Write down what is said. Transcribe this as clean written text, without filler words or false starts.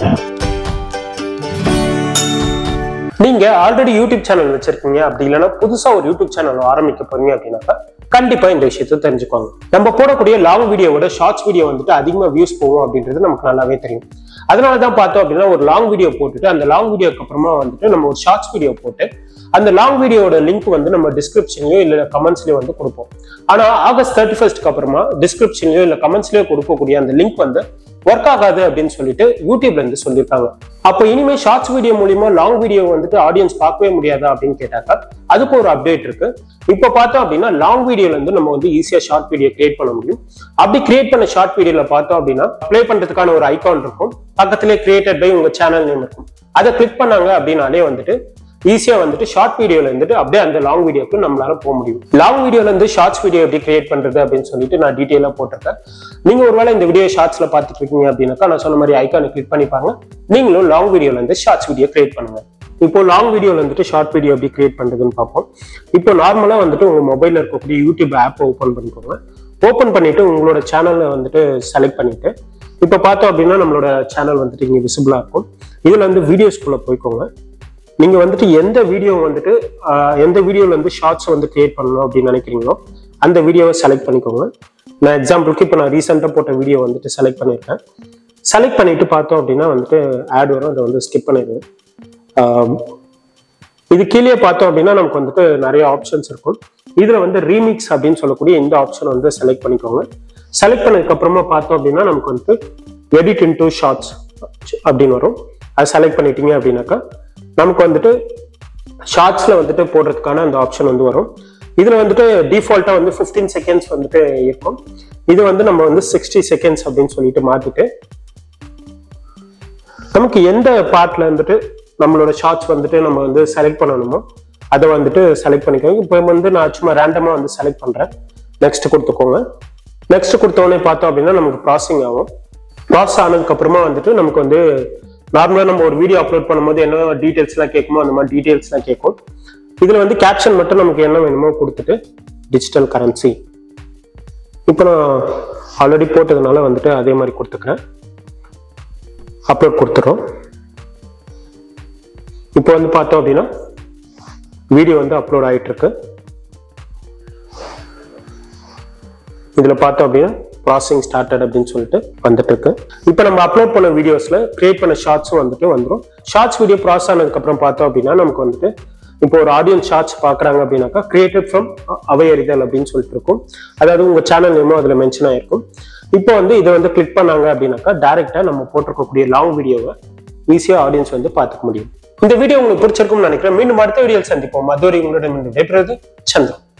நீங்க already YouTube channel வச்சிருக்கீங்க அப்படி இல்லைன்னா புதுசா ஒரு யூடியூப் சேனல் ஆரம்பிக்க போறீங்க அப்படின்னாக்கா கண்டிப்பா இந்த விஷயத்தை தெரிஞ்சுக்கோங்க. நம்ம போடக்கூடிய லாங் வீடியோவோட ஷார்ட்ஸ் வீடியோ வந்துட்டு அதிகமா வியூஸ் போகும் அப்படின்றது நமக்கு நல்லாவே தெரியும். அதனாலதான் பார்த்தோம் அப்படின்னா ஒரு லாங் வீடியோ போட்டுட்டு அந்த லாங் வீடியோக்கு அப்புறமா வந்துட்டு நம்ம ஒரு ஷார்ட்ஸ் வீடியோ போட்டு அந்த லாங் வீடியோட லிங்க் வந்து நம்ம டிஸ்கிரிப்ஷன்லயோ இல்ல கமெண்ட்ஸ்லயோ வந்து கொடுப்போம். ஆனா ஆகஸ்ட் 31 அப்புறமா டிஸ்கிரிப்ஷன்லயோ இல்ல கமெண்ட்ஸ்லயோ கொடுக்கக்கூடிய அந்த லிங்க் வந்து ஒர்க் ஆகாது அப்படின்னு சொல்லிட்டு யூடியூப்ல இருந்து சொல்லியிருக்காங்க. அப்போ இனிமே ஷார்ட்ஸ் வீடியோ மூலியமா லாங் வீடியோ வந்துட்டு ஆடியன்ஸ் பார்க்கவே முடியாதா அப்படின்னு கேட்டாக்கா அதுக்கு ஒரு அப்டேட் இருக்கு. இப்ப பார்த்தோம் அப்படின்னா லாங் வீடியோல இருந்து நம்ம வந்து ஈஸியா ஷார்ட் வீடியோ கிரியேட் பண்ண முடியும். அப்படி கிரியேட் பண்ண ஷார்ட் வீடியோல பார்த்தோம் அப்படின்னா பிளே பண்றதுக்கான ஒரு ஐகான் இருக்கும், பக்கத்திலே கிரியேட்டட் பை உங்க சேனல் நேம் இருக்கும். அதை கிளிக் பண்ணாங்க அப்படின்னாலே வந்துட்டு ஈஸியா வந்துட்டு ஷார்ட் வீடியோல இருந்துட்டு அப்படியே அந்த லாங் வீடியோக்கு நம்மளால போக முடியும். லாங் வீடியோல இருந்து ஷார்ட்ஸ் வீடியோ எப்படி கிரியேட் பண்றது அப்படின்னு சொல்லிட்டு நான் டீடைலா போட்டிருக்கேன். நீங்க ஒருவேளை இந்த வீடியோ ஷார்ட்ஸ்ல பாத்துட்டு இருக்கீங்க அப்படின்னாக்கா நான் சொன்ன மாதிரி ஐகானை கிளிக் பண்ணி பாருங்க. நீங்களும் லாங் வீடியோல இருந்து ஷார்ட்ஸ் வீடியோ கிரியேட் பண்ணுங்க. இப்போ லாங் வீடியோல வந்துட்டு ஷார்ட் வீடியோ எப்படி கிரியேட் பண்றதுன்னு பார்ப்போம். இப்போ நார்மலா வந்துட்டு உங்க மொபைல்ல இருக்கக்கூடிய யூடியூப் ஆப் ஓபன் பண்ணிக்கோங்க. ஓபன் பண்ணிட்டு உங்களோட சேனலை வந்துட்டு செலக்ட் பண்ணிட்டு இப்போ பார்த்தோம் அப்படின்னா நம்மளோட சேனல் வந்துட்டு இங்க விசிபிளா இருக்கும். இதுல வந்து வீடியோஸ்குள்ள போய்க்கோங்க. நீங்க வந்துட்டு எந்த வீடியோல வந்து ஷார்ட்ஸ் வந்து கிரியேட் பண்ணணும் அப்படின்னு நினைக்கிறீங்களோ அந்த வீடியோவை செலக்ட் பண்ணிக்கோங்க. நான் எக்ஸாம்பிளுக்கு இப்போ நான் ரீசெண்டா போட்ட வீடியோ வந்துட்டு செலக்ட் பண்ணியிருக்கேன். செலக்ட் பண்ணிட்டு பார்த்தோம் அப்படின்னா வந்துட்டு ஆட் வரும், அதை வந்து ஸ்கிப் பண்ணிடுவேன். இது கீழே பார்த்தோம் அப்படின்னா நமக்கு வந்துட்டு நிறைய ஆப்ஷன்ஸ் இருக்கும். இதுல வந்து ரீமிக்ஸ் அப்படின்னு சொல்லக்கூடிய இந்த ஆப்ஷன் வந்து செலக்ட் பண்ணிக்கோங்க. செலக்ட் பண்ணதுக்கு அப்புறமா பார்த்தோம் அப்படின்னா நமக்கு வந்துட்டு எடிட் இன்டு ஷார்ட்ஸ் அப்படின்னு வரும். அதை செலக்ட் பண்ணிட்டீங்க அப்படின்னாக்கா நமக்கு வந்துட்டு ஷார்ட்ஸ்ல வந்துட்டு போடுறதுக்கான அந்த ஆப்ஷன் வந்து வரும். இதுல வந்துட்டு டிஃபால்ட்டா வந்து 15 செகண்ட்ஸ் வந்துட்டு இருக்கும். இது வந்து நம்ம வந்து 60 செகண்ட்ஸ் அப்படின்னு சொல்லிட்டு மாத்திட்டு நமக்கு எந்த பார்ட்ல வந்துட்டு நம்மளோட ஷார்ட்ஸ் வந்துட்டு நம்ம வந்து செலக்ட் பண்ணணுமோ அதை வந்துட்டு செலக்ட் பண்ணிக்கோங்க. இப்போ வந்து நான் சும்மா ரேண்டமா வந்து செலக்ட் பண்றேன். நெக்ஸ்ட் கொடுத்துக்கோங்க. நெக்ஸ்ட் கொடுத்தோடனே பார்த்தோம் அப்படின்னா நமக்கு ப்ராசஸிங் ஆகும். ப்ராசஸ் ஆனதுக்கு அப்புறமா வந்துட்டு நமக்கு வந்து நார்மலா நம்ம ஒரு வீடியோ அப்லோட் பண்ணும்போது என்ன டீடைல்ஸ் எல்லாம் கேட்குமோ அந்த மாதிரி டீடைல்ஸ் எல்லாம் கேட்கும். இதுல வந்து கேப்ஷன் மட்டும் நமக்கு என்ன வேணுமோ கொடுத்துட்டு டிஜிட்டல் கரன்சி இப்போ நான் ஆல்ரெடி போட்டதுனால வந்துட்டு அதே மாதிரி கொடுத்துக்கிறேன். அப்லோட் கொடுத்துறோம். இப்போ வந்து பார்த்தோம் அப்படின்னா வீடியோ வந்து அப்லோட் ஆயிட்டு இருக்கு. இதுல பார்த்தோம் அப்படின்னா ப்ராசஸிங் ஸ்டார்டட் அப்படின்னு சொல்லிட்டு வந்துட்டு இருக்கு. இப்போ நம்ம அப்லோட் பண்ண வீடியோஸ்ல கிரியேட் பண்ண ஷார்ட்ஸும் வந்துட்டு வந்துடும். ஷார்ட்ஸ் வீடியோ ப்ராசஸ் ஆனதுக்கு அப்புறம் பார்த்தோம் அப்படின்னா நமக்கு வந்துட்டு இப்போ ஒரு ஆடியன்ஸ் ஷார்ட்ஸ் பாக்குறாங்க அப்படின்னாக்கா கிரியேட்டட் ஃப்ரம் அவையறிதல் அப்படின்னு சொல்லிட்டு இருக்கும். அதாவது உங்க சேனல் நேமோ அதுல மென்ஷன் ஆயிருக்கும். இப்போ வந்து இதை வந்து கிளிக் பண்ணாங்க அப்படின்னாக்கா டைரக்டா நம்ம போட்டிருக்கக்கூடிய லாங் வீடியோவை ஈஸியா ஆடியன்ஸ் வந்து பார்த்துக்க முடியும். இந்த வீடியோ உங்களுக்கு பிடிச்சிருக்கும்னு நினைக்கிறேன். மீண்டும் அடுத்த வீடியோவில் சந்திப்போம். அதுவரை உங்களிடம் விடைபெறுவது சந்திரன்.